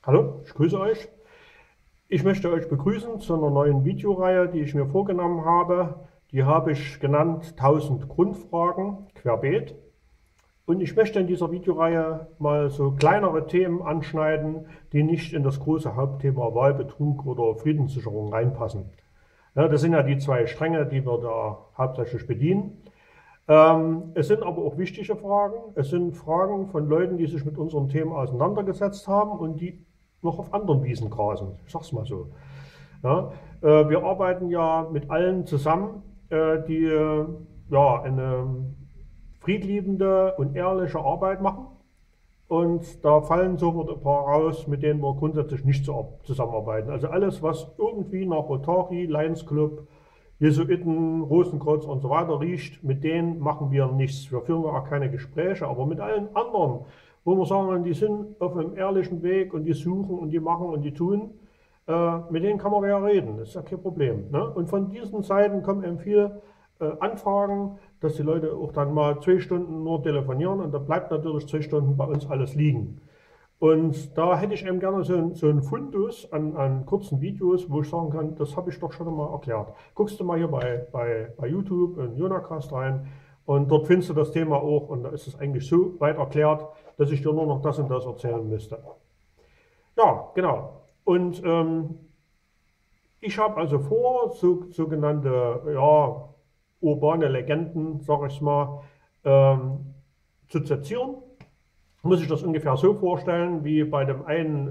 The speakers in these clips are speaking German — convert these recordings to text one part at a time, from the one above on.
Hallo, ich grüße euch. Ich möchte euch begrüßen zu einer neuen Videoreihe, die ich mir vorgenommen habe. Die habe ich genannt 1000 Grundfragen querbeet. Und ich möchte in dieser Videoreihe mal so kleinere Themen anschneiden, die nicht in das große Hauptthema Wahlbetrug oder Friedenssicherung reinpassen. Ja, das sind ja die zwei Stränge, die wir da hauptsächlich bedienen. Es sind aber auch wichtige Fragen. Es sind Fragen von Leuten, die sich mit unseren Themen auseinandergesetzt haben und die noch auf anderen Wiesen grasen. Ich sag's mal so. Ja, wir arbeiten ja mit allen zusammen, die ja, eine friedliebende und ehrliche Arbeit machen. Und da fallen sofort ein paar raus, mit denen wir grundsätzlich nicht zusammenarbeiten. Also alles, was irgendwie nach Rotary, Lions Club, Jesuiten, Rosenkreuz und so weiter riecht, mit denen machen wir nichts. Wir führen auch keine Gespräche, aber mit allen anderen, wo wir sagen, die sind auf einem ehrlichen Weg und die suchen und die machen und die tun, mit denen kann man ja reden, das ist ja kein Problem. Ne? Und von diesen Seiten kommen eben viele Anfragen, dass die Leute auch dann mal 2 Stunden nur telefonieren und da bleibt natürlich 2 Stunden bei uns alles liegen. Und da hätte ich eben gerne so einen Fundus an kurzen Videos, wo ich sagen kann, das habe ich doch schon mal erklärt. Guckst du mal hier bei YouTube in Jonacast rein und dort findest du das Thema auch und da ist es eigentlich so weit erklärt, dass ich dir nur noch das und das erzählen müsste. Ja, genau. Und ich habe also vor, sogenannte ja, urbane Legenden, sage ich mal, zu zitieren. Muss ich das ungefähr so vorstellen, wie bei dem einen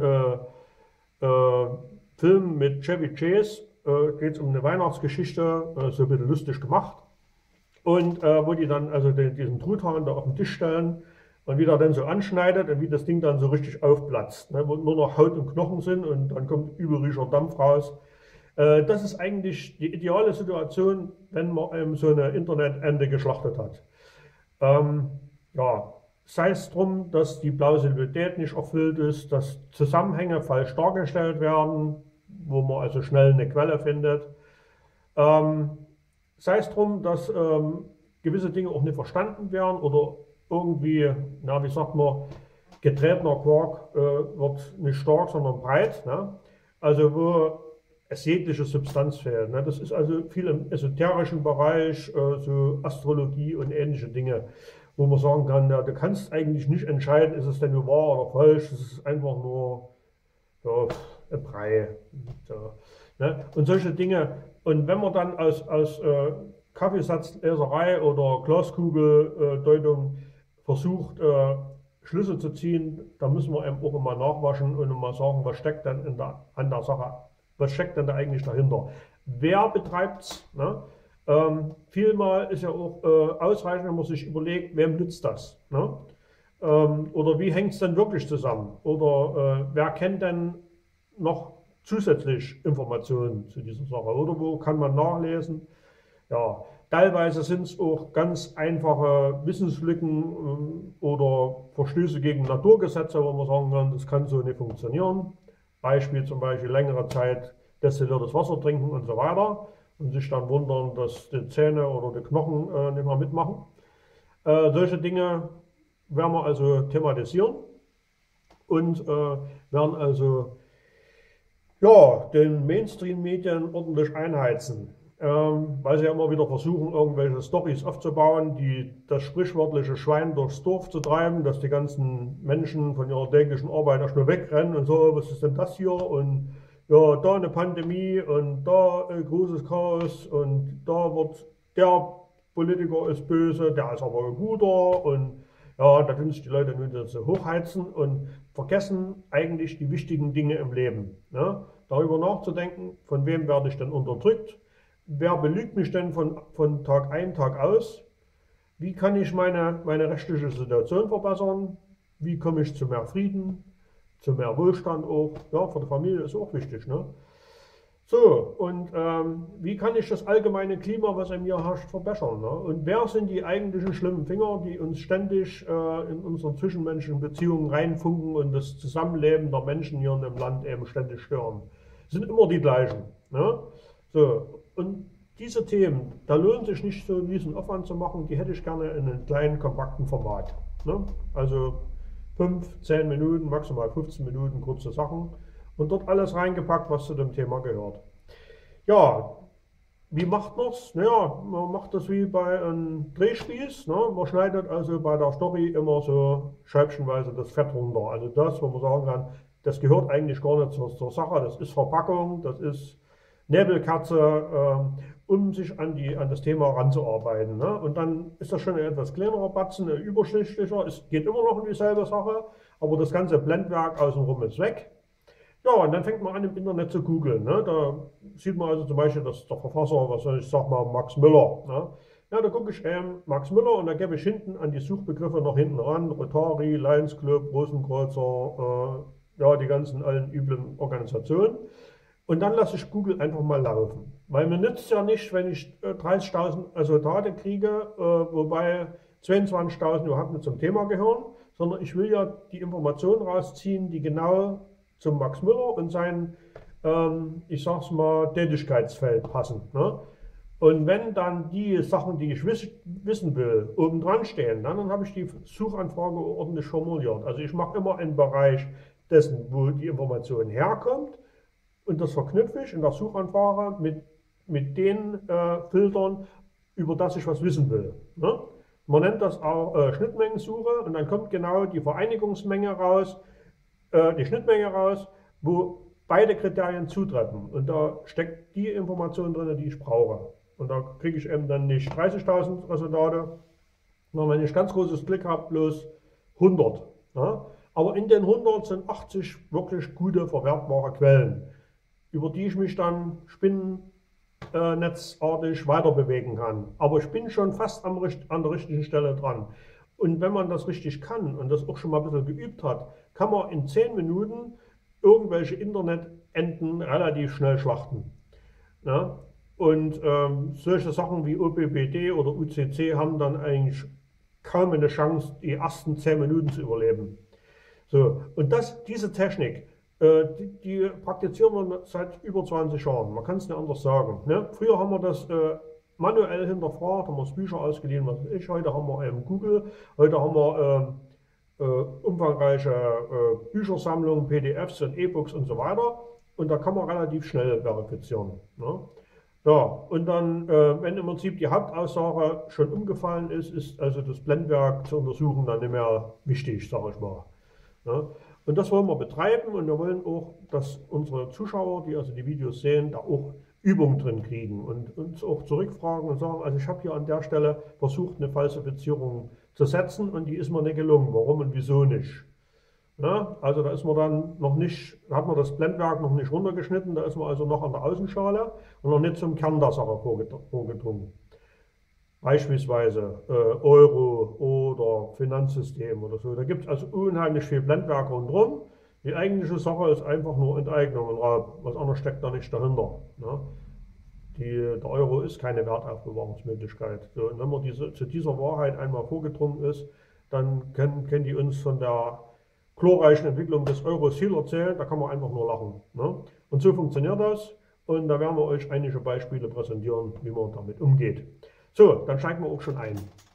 Film mit Chevy Chase, geht es um eine Weihnachtsgeschichte, so ein bisschen lustig gemacht. Und wo die dann also diesen Truthahn da auf den Tisch stellen und wie der dann so anschneidet und wie das Ding dann so richtig aufplatzt, ne, wo nur noch Haut und Knochen sind und dann kommt übelricher Dampf raus. Das ist eigentlich die ideale Situation, wenn man so eine Internetente geschlachtet hat. Ja, sei es darum, dass die Plausibilität nicht erfüllt ist, dass Zusammenhänge falsch dargestellt werden, wo man also schnell eine Quelle findet. Sei es darum, dass gewisse Dinge auch nicht verstanden werden oder irgendwie, na, wie sagt man, getretener Quark wird nicht stark, sondern breit. Ne? Also wo es jegliche Substanz fehlt. Ne? Das ist also viel im esoterischen Bereich, so Astrologie und ähnliche Dinge, wo man sagen kann, ja, du kannst eigentlich nicht entscheiden, ist es denn nur wahr oder falsch, es ist einfach nur ja, ein Brei. So, ne? Und solche Dinge. Und wenn man dann aus Kaffeesatzleserei oder Glaskugeldeutung versucht, Schlüsse zu ziehen, da müssen wir eben auch immer nachwaschen und mal sagen, was steckt denn an der Sache, was steckt denn da eigentlich dahinter? Wer betreibt es? Ne? Vielmal ist ja auch ausreichend, wenn man sich überlegt, wem nützt das? Ne? Oder wie hängt es denn wirklich zusammen? Oder wer kennt denn noch zusätzlich Informationen zu dieser Sache? Oder wo kann man nachlesen? Ja, teilweise sind es auch ganz einfache Wissenslücken oder Verstöße gegen Naturgesetze, wo man sagen kann, das kann so nicht funktionieren. Beispiel zum Beispiel längere Zeit destilliertes Wasser trinken und so weiter und sich dann wundern, dass die Zähne oder die Knochen nicht mehr mitmachen. Solche Dinge werden wir also thematisieren und werden also ja, den Mainstream-Medien ordentlich einheizen, weil sie ja immer wieder versuchen, irgendwelche Storys aufzubauen, die das sprichwörtliche Schwein durchs Dorf zu treiben, dass die ganzen Menschen von ihrer täglichen Arbeit erst nur wegrennen und so, was ist denn das hier? Und ja, da eine Pandemie und da ein großes Chaos und da wird der Politiker ist böse, der ist aber ein guter und ja, da können sich die Leute nur so hochheizen und vergessen eigentlich die wichtigen Dinge im Leben. Ne? Darüber nachzudenken, von wem werde ich denn unterdrückt, wer belügt mich denn von Tag ein, Tag aus, wie kann ich meine rechtliche Situation verbessern, wie komme ich zu mehr Frieden, zu mehr Wohlstand auch, ja, für die Familie ist auch wichtig. Ne? So, und wie kann ich das allgemeine Klima, was in mir herrscht, verbessern? Ne? Und wer sind die eigentlichen schlimmen Finger, die uns ständig in unsere zwischenmenschlichen Beziehungen reinfunken und das Zusammenleben der Menschen hier in dem Land eben ständig stören? Das sind immer die gleichen. Ne? So, und diese Themen, da lohnt sich nicht so diesen Aufwand zu machen, die hätte ich gerne in einem kleinen, kompakten Format. Ne? Also 5, 10 Minuten, maximal 15 Minuten kurze Sachen und dort alles reingepackt, was zu dem Thema gehört. Ja, wie macht man es? Naja, man macht das wie bei einem Drehspieß. Ne? Man schneidet also bei der Story immer so scheibchenweise das Fett runter. Also das, wo man sagen kann, das gehört eigentlich gar nicht zur Sache. Das ist Verpackung, das ist Nebelkerze, um sich an das Thema ranzuarbeiten. Ne? Und dann ist das schon ein etwas kleinerer Batzen, übersichtlicher. Es geht immer noch um dieselbe Sache, aber das ganze Blendwerk außenrum ist weg. Ja, und dann fängt man an, im Internet zu googeln. Ne? Da sieht man also zum Beispiel, dass der Verfasser, was soll ich sag mal, Max Müller. Ne? Ja, da gucke ich Max Müller und da gebe ich hinten an die Suchbegriffe noch hinten ran, Rotary, Lions Club, Rosenkreuzer, ja, die ganzen allen üblen Organisationen. Und dann lasse ich Google einfach mal laufen. Weil mir nützt ja nicht, wenn ich 30.000 Resultate kriege, wobei 22.000 überhaupt nicht zum Thema gehören, sondern ich will ja die Informationen rausziehen, die genau zum Max Müller und sein, ich sag's mal, Tätigkeitsfeld passen. Ne? Und wenn dann die Sachen, die ich wissen will, oben dran stehen, dann habe ich die Suchanfrage ordentlich formuliert. Also ich mache immer einen Bereich dessen, wo die Information herkommt und das verknüpfe ich in der Suchanfrage mit den Filtern, über das ich was wissen will. Ne? Man nennt das auch Schnittmengensuche und dann kommt genau die Vereinigungsmenge raus, die Schnittmenge raus, wo beide Kriterien zutreffen. Und da steckt die Information drin, die ich brauche. Und da kriege ich eben dann nicht 30.000 Resultate, sondern wenn ich ganz großes Glück habe, bloß 100. Ja? Aber in den 100 sind 80 wirklich gute, verwertbare Quellen, über die ich mich dann spinnnetzartig weiter bewegen kann. Aber ich bin schon fast an der richtigen Stelle dran. Und wenn man das richtig kann und das auch schon mal ein bisschen geübt hat, kann man in 10 Minuten irgendwelche Internetenden relativ schnell schlachten. Ja? Und solche Sachen wie OPBD oder UCC haben dann eigentlich kaum eine Chance, die ersten 10 Minuten zu überleben. So, und diese Technik, die praktizieren wir seit über 20 Jahren. Man kann es nicht anders sagen. Ne? Früher haben wir das manuell hinterfragt, haben wir Bücher ausgeliehen, was weiß ich. Heute haben wir Google, heute haben wir umfangreiche Büchersammlungen, PDFs und E-Books und so weiter. Und da kann man relativ schnell verifizieren. Ne? Ja, und dann, wenn im Prinzip die Hauptaussage schon umgefallen ist also das Blendwerk zu untersuchen dann nicht mehr wichtig, sage ich mal. Ne? Und das wollen wir betreiben und wir wollen auch, dass unsere Zuschauer, die also die Videos sehen, da auch Übung drin kriegen und uns auch zurückfragen und sagen, also ich habe hier an der Stelle versucht, eine Falsifizierung zu setzen und die ist mir nicht gelungen. Warum und wieso nicht? Ja, also da ist man dann noch nicht, da hat man das Blendwerk noch nicht runtergeschnitten, da ist man also noch an der Außenschale und noch nicht zum Kern der Sache vorgedrungen. Beispielsweise Euro oder Finanzsystem oder so. Da gibt es also unheimlich viel Blendwerk rundherum. Die eigentliche Sache ist einfach nur Enteignung und Raub. Was anderes steckt da nicht dahinter. Ne? Der Euro ist keine Wertaufbewahrungsmöglichkeit. So, und wenn man zu dieser Wahrheit einmal vorgedrungen ist, dann können die uns von der glorreichen Entwicklung des Euros viel erzählen. Da kann man einfach nur lachen. Ne? Und so funktioniert das. Und da werden wir euch einige Beispiele präsentieren, wie man damit umgeht. So, dann steigen wir auch schon ein.